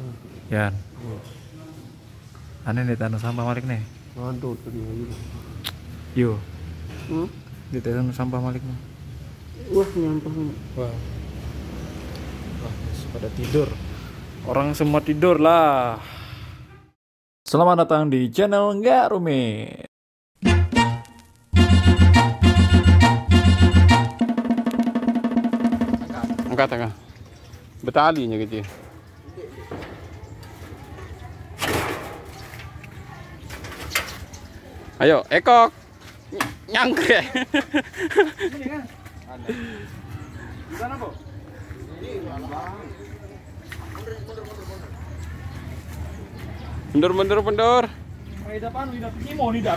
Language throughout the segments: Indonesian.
Yan. Aneh nih tanah sampah malik nih. Ngantuk tadi gitu. Yo. Di tanah sampah malik nih. Wah, nyampah ini. Wah. Wah, pada tidur. Orang semua tidur lah. Selamat datang di channel Nggak Rumit. Angkat tengah. Betalinya gitu ya. Ayo, ekok. Nyangkre. Gimana, Bu? Mundur. Ini mau hidup.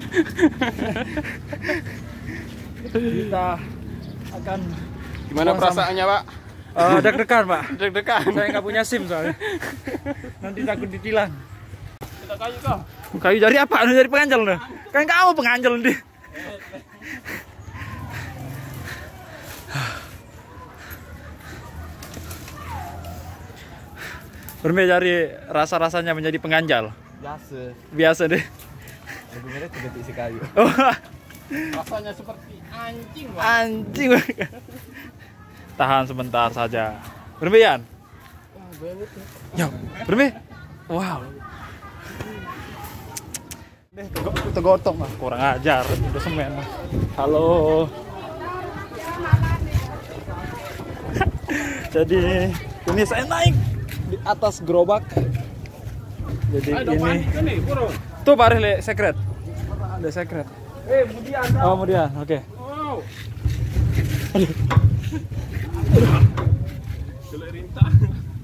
Kita akan Gimana perasaannya, Pak? deg-degan, Pak. Deg-degan. Saya nggak punya SIM soalnya. Nanti takut ditilang. Kita kayu kah? Kayu dari apa? Dari penganjal nih. Kan kamu penganjal nih. Berme cari rasa-rasanya menjadi penganjal. Biasa deh. Sebenarnya tidak isi kayu. Rasanya seperti anjing, Pak. Anjing. Tahan sebentar saja. Bermian. Ya, Bermi. Wow. Tegotong mah kurang ajar. Udah semen. Halo. Jadi ini saya naik di atas gerobak. Jadi ini. Tuh Pak Rile, secret. Ada secret. Kemudian. Oh, kemudian. Oke. Wow. Rintah.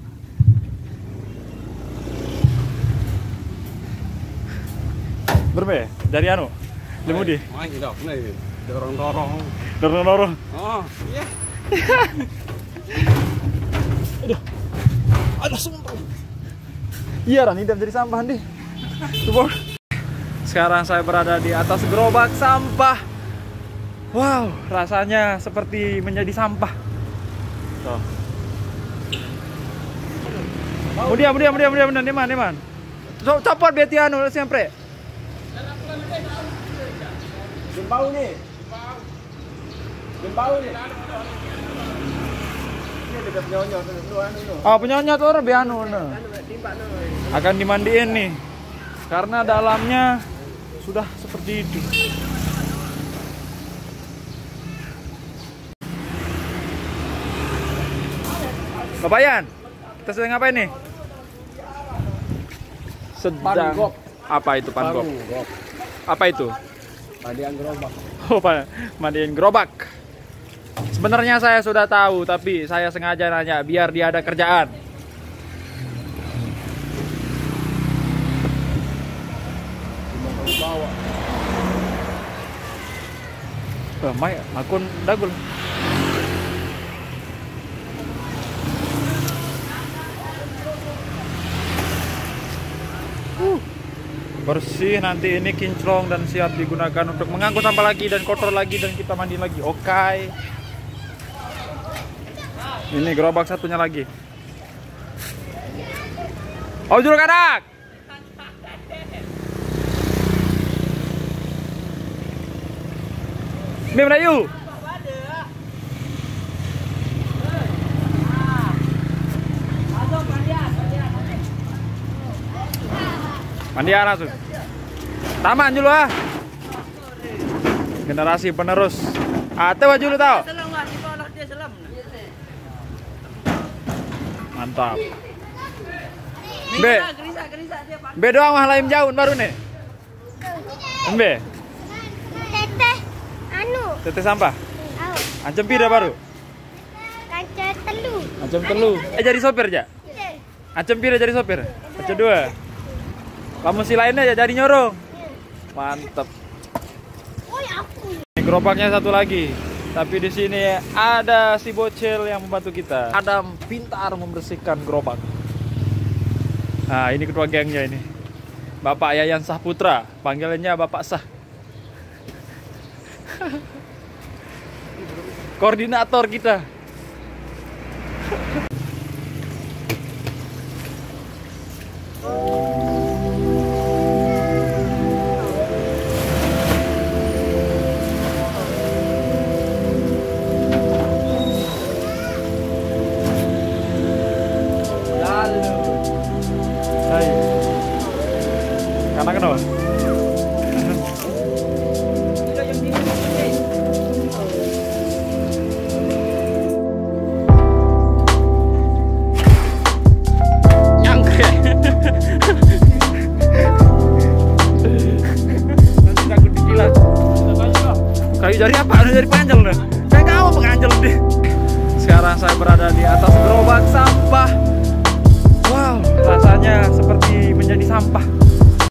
Berme, dari anu. Lemudi. Wah, tidak benar ini. Dorong-dorong. Dorong-dorong. Oh, iya. Ada sumpah. Iya, Ran, ini jadi sampah nih. Tuh, sekarang saya berada di atas gerobak sampah. Wow, rasanya seperti menjadi sampah. Tuh. Kemudian, Deman. Copot beti anu sempre. Gembau nih. Ini dekat penyonyot anu. Oh, penyonyot orang bianu. Akan dimandiin nih. Karena dalamnya sudah seperti itu. Bapak Yan, kita sedang ngapain nih? Sedang. Pangop. Apa itu pangop? Apa itu? Mandian gerobak. Oh, mandiin gerobak. Sebenarnya saya sudah tahu, tapi saya sengaja nanya biar dia ada kerjaan. Mai akun dagul. Bersih, nanti ini kinclong dan siap digunakan untuk mengangkut sampah lagi dan kotor lagi dan kita mandi lagi. Oke. Ini gerobak satunya lagi. Oh, juruk anak. Mim Rayu. Mandian langsung. Taman dulu ah. Generasi penerus. Atau dulu tau. Mantap. B doang mah lain jauh baru nih. B. Teteh sampah. Ancam pira baru. Ancam telu. Jadi sopir aja. Ancam pira jadi sopir. Ancam dua. Kamu si lainnya ya jadi nyorong. Mantap. Ini gerobaknya satu lagi. Tapi di sini ada si bocil yang membantu kita. Adam pintar membersihkan gerobak. Nah, ini ketua gengnya ini. Bapak Yayan Sahputra, panggilannya Bapak Sah. Koordinator kita. Mana kenapa? Kayu jari apa? Ada jari panjang dah. Kayak kamu penganjel deh. Sekarang saya berada di atas gerobak sampah. Wow, rasanya seperti menjadi sampah.